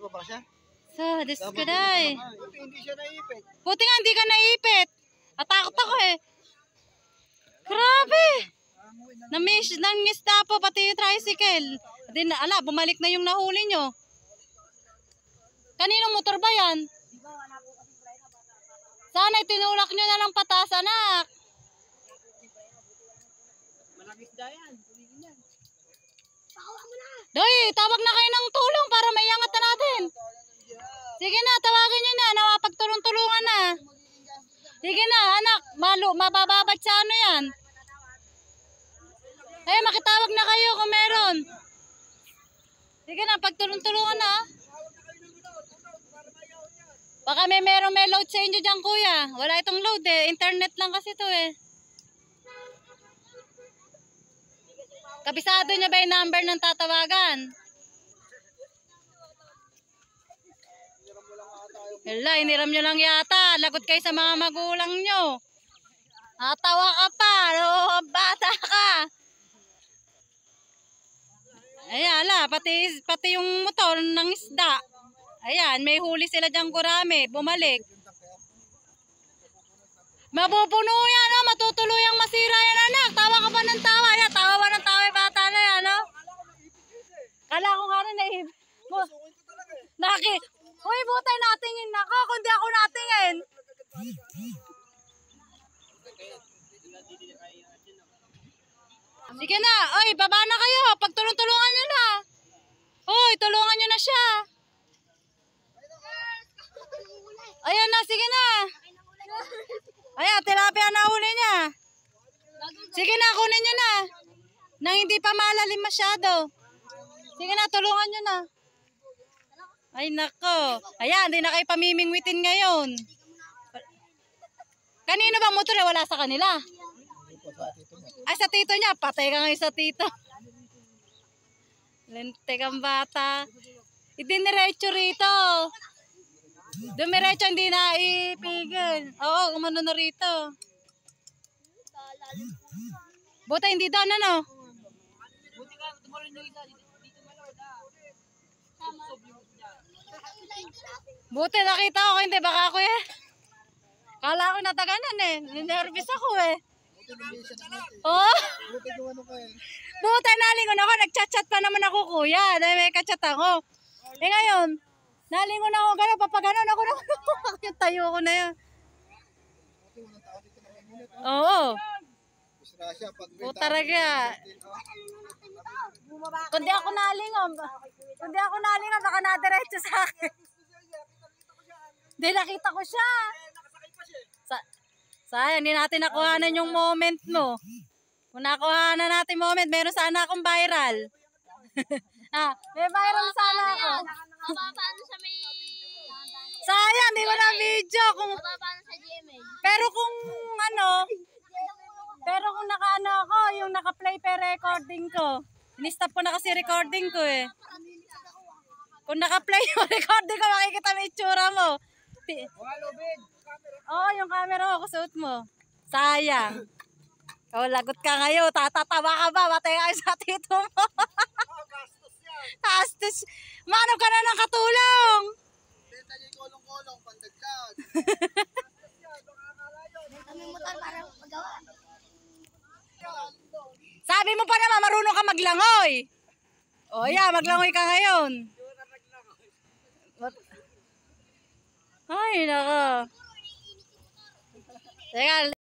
Bababa siya? So, this ko day. Hindi siya naipit. Buti nga hindi ka naipit. Atakot ako eh. Grabe. Namiss na po pati yung tricycle. Din, ala, bumalik na yung nahuli nyo. Kaninong motor ba yan? Sana itinulak nyo na ng patas, anak. Malagis da yan. Doy, tawag na kayo ng tulong para maiangat na natin. Sige na, tawagin nyo na. Nawapagtulong-tulungan na. Sige na, anak. Mabababad sa ano yan. Eh, makitawag na kayo kung meron. Sige na, pagtulong-tulungan na. Baka may load sa inyo dyan, kuya. Wala itong load eh. Internet lang kasi ito eh. Kabisado niya ba yung number ng tatawagan? Hala, iniram nyo lang yata. Lagot kayo sa mga magulang nyo. Natawa ka pa. Oh, bata ka. Ayan, hala. Pati yung motor ng isda. Ayan, may huli sila dyan gurame. Bumalik. Mapupuno yan, oh. Matutuluyang masira yan, anak. Tawa ka pa ng tawa. Ayan, tawa ba ng tawa yung bata na yan, oh. Kala ko nga rin Uy, butay natingin ako. Kundi ako natingin. Sige na. Oy, baba na kayo. Pagtulong-tulungan nyo na. Uy, tulungan nyo na siya. Ayan na, sige na. Ayan, tilapia na huli niya. Sige na, kunin nyo na. Nang hindi pa malalim masyado. Sige na, tulungan nyo na. Ay, nako. Ayan, hindi na kayo pamimingwitin ngayon. Kanino ba motor? Wala sa kanila. Ay, sa tito niya. Patay ka ngayon sa tito. Lente kang bata. Idiniretso rito. Dumiretso, hindi na ipigil. Oo, umano na rito. Buta, hindi doon, ano? Buti nakita ko, hindi baka ako eh. Kala ko nataganan eh. Nervous ako eh. Oh. Buti nalingon ako, nagchat-chat pa naman ako, kuya. Dahil may kachat ako. Eh ngayon, nalingon ako gano'n, papaganon ako na. Yung tayo ko na yan. Oo. Talaga. Kundi ako nalingon, baka nadiretso sa akin. Hindi, nakita ko siya. Sayang, hindi natin nakuhanan yung moment mo. Kung nakuhanan natin moment, meron sana akong viral. May viral sana ako. Paano sa may... Sayang, hindi ko na video. Paano sa GMA? Pero kung naka-ano ako, yung naka-play pa recording ko. In-stop ko na kasi recording ko eh. Kung naka-play yung recording ko, makikita mo itsura mo. Oo, yung camera mo, kusuot mo. Sayang. Oh, lagot ka ngayon. Tatatawa ka ba? Matay ka sa tito mo. Gastos. Mano ka na ng katulong? Benta niya yung kolong-kolong, pandagdag. Sabi mo pa naman, marunong ka maglangoy. O yeah, maglangoy ka ngayon. Ay, nako. Teka.